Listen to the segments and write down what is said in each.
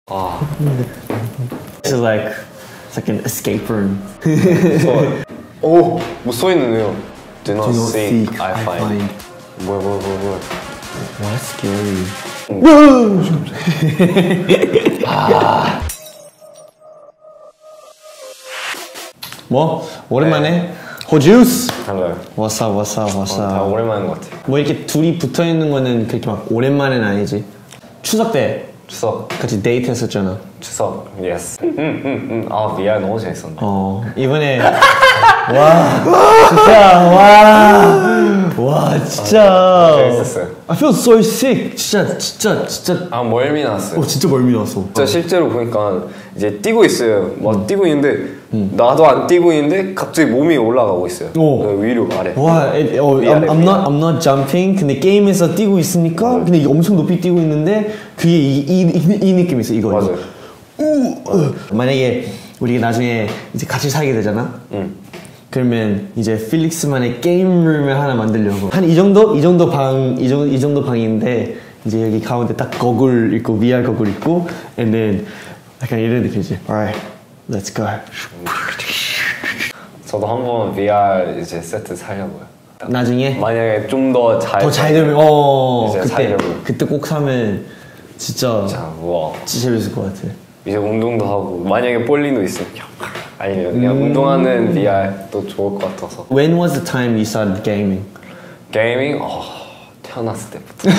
This is like it's like an escape room. 오, 뭐 써있는데요. Do not seek, I find. 뭐야. What scary. 뭐 오랜만에 호주스. Hello. What's up? 다 오랜만인 것 같아. 뭐 이렇게 둘이 붙어 있는 거는 그렇게 막 오랜만은 아니지. 추석 때 추석. 같이 데이트 했었잖아. 추석. Yes. 아, 미안, 너무 재밌었네. 이번에 와 진짜 재밌었어요. I feel so sick. 진짜. 아, 멀미 났어요. 진짜 멀미 났어. 진짜 실제로 보니까 이제 뛰고 있어요. 막 뛰고 있는데 나도 안 뛰고 있는데 갑자기 몸이 올라가고 있어요. 위로 아래. 와, I'm not jumping. 근데 게임에서 뛰고 있으니까 근데 엄청 높이 뛰고 있는데 그게 이 느낌이 있어. 이거. 맞아요. 만약에 우리가 나중에 이제 같이 살게 되잖아. 그러면 이제 필릭스만의 게임룸을 하나 만들려고. 한 이 정도 방인데 이제 여기 가운데 딱 거울 있고 VR 거울 있고, and then 약간 이런 느낌이지. Alright, let's go. 저도 한번 VR 이제 세트 사려고요. 나중에 만약에 좀 더 잘 되면 이제 사려고요. 그때 꼭 사면 진짜 우와. 진짜 재밌을 것 같아. 이제 운동도 하고 만약에 볼링도 있으면 아니면 그냥 운동하는 VR도 좋을 것 같아서. When was the time you started gaming? 게이밍? 태어났을 때부터.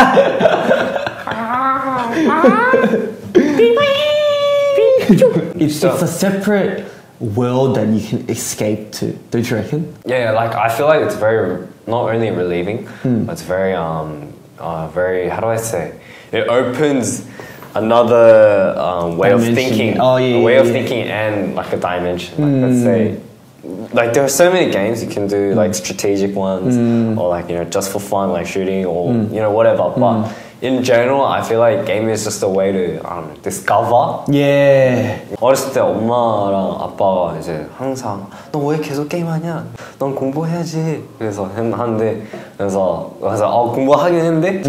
It's a separate world that you can escape to. Don't you reckon? Yeah, like I feel like it's very not only relieving, but it's very very, how do I say? It opens another way of thinking, a way of thinking, and like a dimension. Like let's say, like there are so many games you can do, like strategic ones, or like just for fun, like shooting, or whatever. But in general, I feel like gaming is just a way to discover. Yeah. 어렸을 때 엄마랑 아빠가 이제 항상 너 왜 계속 게임하냐? 넌 공부해야지. 그래서 하는데 그래서 공부하긴 했는데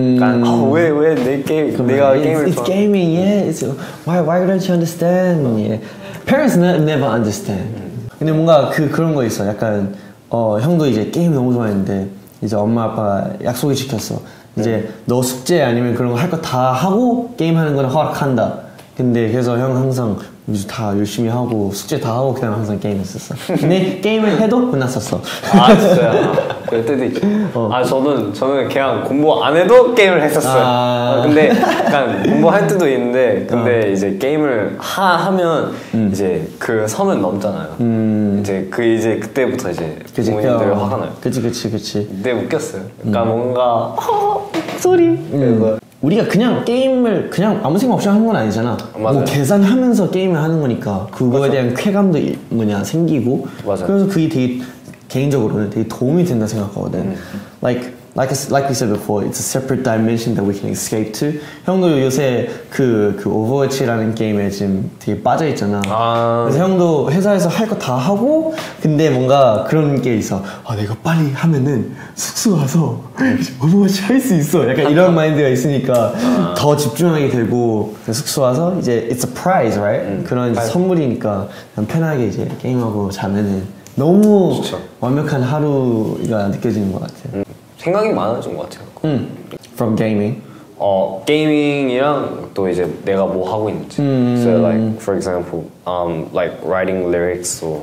왜 내 게임 내가 게임을 It's gaming, yeah. It's, why don't you understand? Yeah. Parents never understand. 근데 뭔가 그런 거 있어. 약간 형도 이제 게임 너무 좋아했는데 이제 엄마 아빠 약속을 지켰어. 이제 너 숙제 아니면 그런 거 할 거 다 하고 게임하는 거는 허락한다. 근데 그래서 형 항상 다 열심히 하고 숙제 다 하고 그냥 항상 게임했었어. 근데 게임을 해도 혼났었어. 아 진짜요? 그럴 때도 있죠. 저는 그냥 공부 안 해도 게임을 했었어요. 근데 약간 공부할 때도 있는데 근데 이제 게임을 하면 이제 그 선은 넘잖아요. 이제 그때부터 이제 부모님들 화가 나요. 그치. 근데 웃겼어요. 그러니까 뭔가 소리. 그래서 우리가 그냥 게임을 그냥 아무 생각 없이 하는 건 아니잖아. 뭐 계산하면서 게임을 하는 거니까 그거에 대한 쾌감도 생기고. 맞아. 그래서 그게 되게 개인적으로는 되게 도움이 된다 생각하거든. Like we said before, it's a separate dimension that we can escape to. 형도 요새 그 오버워치라는 게임에 지금 되게 빠져 있잖아. 그래서 형도 회사에서 할 거 다 하고, 근데 뭔가 그런 게 있어. 내가 빨리 하면은 숙소 가서 오버워치 할 수 있어. 약간 이런 마인드가 있으니까 더 집중하게 되고, 숙소 와서 이제 it's a prize, right? 그런 선물이니까 그냥 편하게 이제 게임하고 자면은 너무 좋죠. 완벽한 하루가 느껴지는 것 같아. 생각이 많아진 것 같아요. From gaming. 게이밍이랑 또 이제 내가 뭐 하고 있는지. So like for example, like writing lyrics or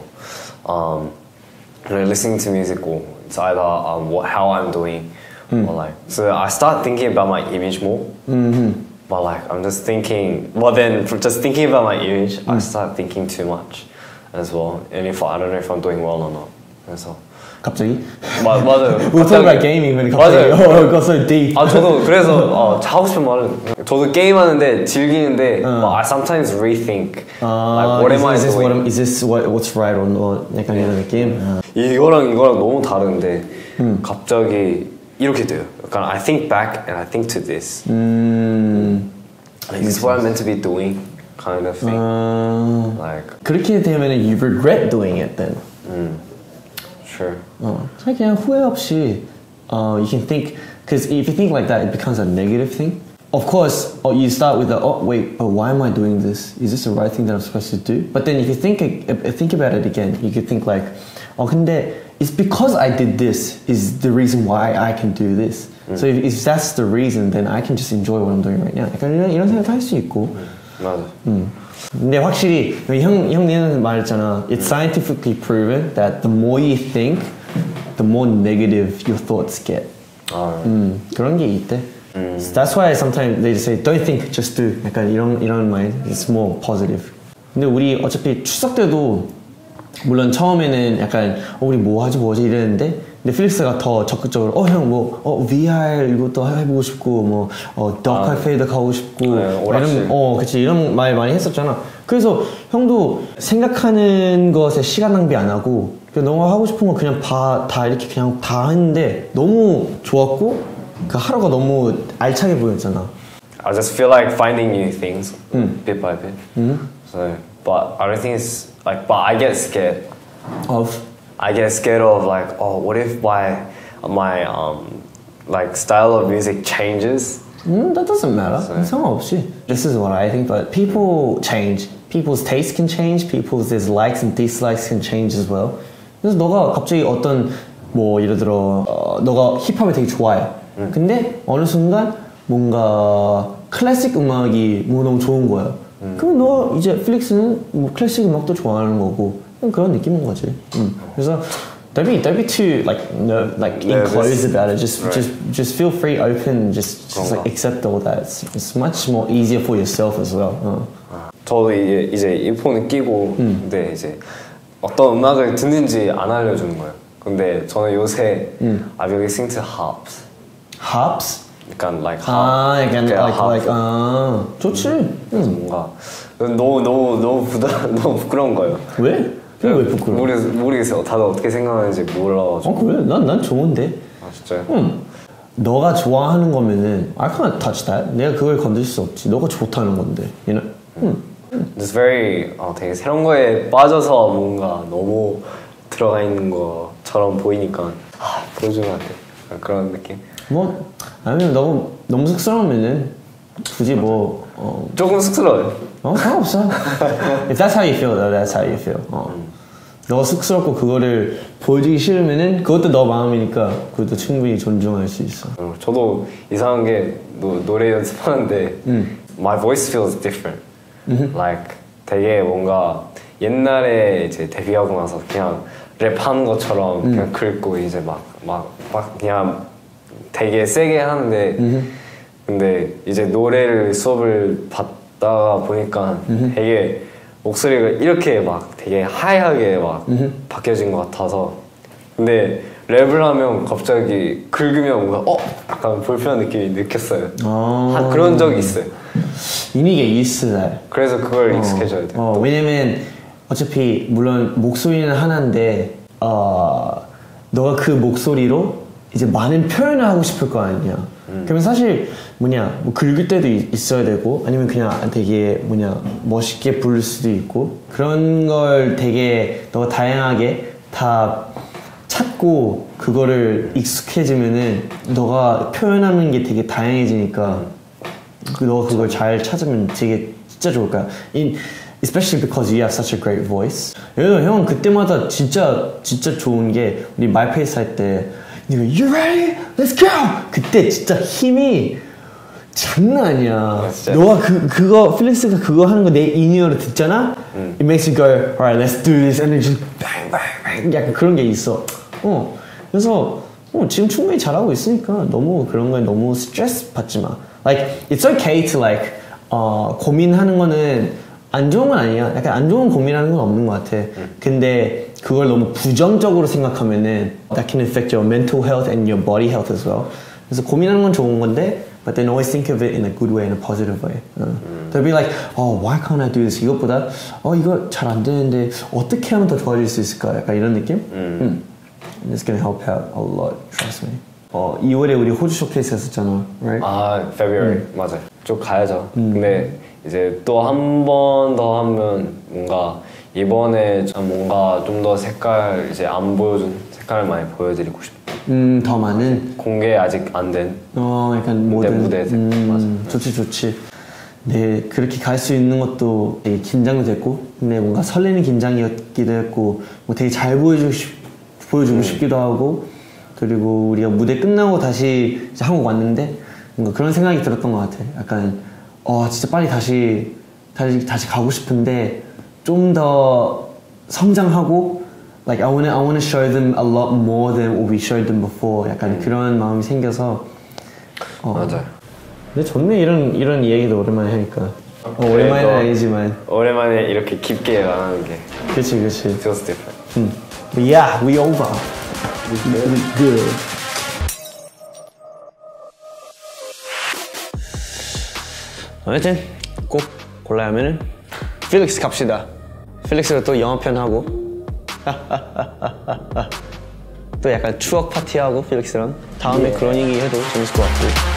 listening to music, or it's either how I'm doing or like. So I start thinking about my image more. But like I'm just thinking. Well, then just thinking about my image, I start thinking too much as well. And I don't know if I'm doing well or not. 그래서. 갑자기? 맞아요. We'll talk about gaming when 갑자기 got so deep. 저도 그래서 하고 싶은 말은 저도 게임하는데 즐기는데 I sometimes rethink like what am I doing? Is this what's right or not? 약간 이런 느낌? 이거랑 너무 다른데 갑자기 이렇게 돼요. 약간 I think back and I think to this. Like, is this what I'm meant to be doing? Kind of thing. Like 그렇게 되면 you regret doing it then. Sure. 그냥 후회 없이 you can think, because if you think like that, it becomes a negative thing. of course, you start with the, oh wait, but why am I doing this? Is this the right thing that I'm supposed to do? But then if you think about it again, you could think like, oh, 근데 it's because I did this is the reason why I can do this. So if that's the reason, then I can just enjoy what I'm doing right now. 약간 이런 생각도 할 수 있고. 맞아. 근데 확실히 형님 말했잖아. It's scientifically proven that the more you think, the more negative your thoughts get. 그런 게 있대. So that's why sometimes they just say don't think, just do. 약간 이런 mind. It's more positive. 근데 우리 어차피 추석 때도 물론 처음에는 약간 우리 뭐 하지 이랬는데 근데 필릭스가 더 적극적으로 형 뭐 VR 이것도 해보고 싶고 뭐 덕 카페에도 가고 싶고 이런 말 많이 했었잖아. 그래서 형도 생각하는 것에 시간 낭비 안 하고 너가 하고 싶은 거 그냥 다 이렇게 그냥 다 했는데 너무 좋았고 그 하루가 너무 알차게 보였잖아. I just feel like finding new things bit by bit. So, but I don't think it's like, but I get scared of. I get scared of like, oh, what if my like style of music changes? That doesn't matter. 상관없이. This is what I think, but people change. People's taste can change. People's likes and dislikes can change as well. 그래서 너가 갑자기 어떤 뭐 예를 들어 너가 힙합을 되게 좋아해. 근데 어느 순간 뭔가 클래식 음악이 뭐 너무 좋은 거야. 그럼 너 이제 필릭스는 뭐 클래식 음악도 좋아하는 거고 그런 느낌인 거지. 그래서 don't be too like enclosed about it. Just feel free, open, just like accept all that. It's much more easier for yourself as well. 저도 이제 이어폰을 끼고 근데 이제 어떤 음악을 듣는지 안 알려주는 거예요. 근데 저는 요새 I've been listening to hops. Hops? 약간 like 약간 like 좋지. 뭔가 너무 부끄러운 거예요. 왜? 왜 부끄러워? 모르겠어요. 다들 어떻게 생각하는지 몰라가지고. 그래? 난 좋은데. 아 진짜요? 너가 좋아하는 거면은 I can't touch that. 내가 그걸 건들 수 없지. 너가 좋다는 건데. You know? It's very 되게 새로운 거에 빠져서 뭔가 너무 들어가 있는 것처럼 보이니까 보여주면 안 돼. 그런 느낌. 뭐 아니면 너무 쑥스러우면은 굳이 조금 쑥스러워요. 상관없어. If that's how you feel, that's how you feel. 너가 쑥스럽고 그거를 보여주기 싫으면은 그것도 너 마음이니까 그것도 충분히 존중할 수 있어. 저도 이상한 게 노래 연습하는데 my voice feels different. Like 되게 뭔가 옛날에 이제 데뷔하고 나서 그냥 랩하는 것처럼 그냥 긁고 이제 막 그냥 되게 세게 하는데 근데 이제 노래를 수업을 받다가 보니까 되게 목소리가 이렇게 막 되게 하얗게 막 바뀌어진 것 같아서 근데 랩을 하면 갑자기 긁으면 뭔가 약간 불편한 느낌이 느꼈어요. 그런 적이 있어요. 이게 있어. 그래서 그걸 익숙해져야 돼. 왜냐면 어차피 물론 목소리는 하나인데 너가 그 목소리로 이제 많은 표현을 하고 싶을 거 아니야. 그러면 사실 뭐 긁을 때도 있어야 되고 아니면 그냥 되게 멋있게 부를 수도 있고 그런 걸 되게 너가 다양하게 다 찾고 그거를 익숙해지면은 너가 표현하는 게 되게 다양해지니까 너가 그걸 잘 찾으면 되게 진짜 좋을 거야. Especially because you have such a great voice. 형 그때마다 진짜 좋은 게 우리 말페이스 할 때 You ready? Let's go! 그때 진짜 힘이 장난 아니야. 너가 그거 필릭스가 그거 하는 거 내 인이어로 듣잖아? It makes you go, alright, let's do this, and then just bang, bang, bang. 약간 그런 게 있어. 그래서 지금 충분히 잘하고 있으니까 너무 그런 거에 너무 스트레스 받지 마. Like it's okay to like 고민하는 거는 안 좋은 건 아니야. 약간 안 좋은 고민하는 건 없는 것 같아. 근데 그걸 너무 부정적으로 생각하면은 that can affect your mental health and your body health as well. 그래서 고민하는 건 좋은 건데 but then always think of it in a good way, in a positive way. They'll be like, why can't I do this? 이것보다 이거 잘 안 되는데 어떻게 하면 더 좋아질 수 있을까? 약간 이런 느낌? It's gonna help out a lot, trust me. 2월에 우리 호주 쇼케이스 했었잖아, right? February 맞아요. 쭉 가야죠. 근데 이제 또 한 번 더 하면 뭔가 이번에 좀 뭔가 좀 더 색깔 이제 안 보여준 색깔을 많이 보여드리고 싶어요. 더 많은 공개 아직 안 된. 약간 모든 무대. 맞아. 좋지. 네, 그렇게 갈 수 있는 것도 되게 긴장도 됐고, 근데 뭔가 설레는 긴장이었기도 했고, 뭐 되게 잘 보여주고 싶기도 하고, 그리고 우리가 무대 끝나고 다시 이제 한국 왔는데 뭔가 그런 생각이 들었던 것 같아. 약간 진짜 빨리 다시 가고 싶은데 좀 더 성장하고, like I wanna show them a lot more than what we showed them before. 약간 그런 마음이 생겨서. 맞아요. 근데 좋네, 이런 이야기도 오랜만에 하니까. 오랜만은 아니지만 오랜만에 이렇게 깊게 말하는 게. 그치. Feels different. But yeah, we over. We good. 아무튼 꼭 골라야 하면은 필릭스 갑시다. 필릭스로 또 영화편 하고 또 약간 추억 파티하고 필릭스랑 다음에 그런 얘기 해도 재밌을 것 같고.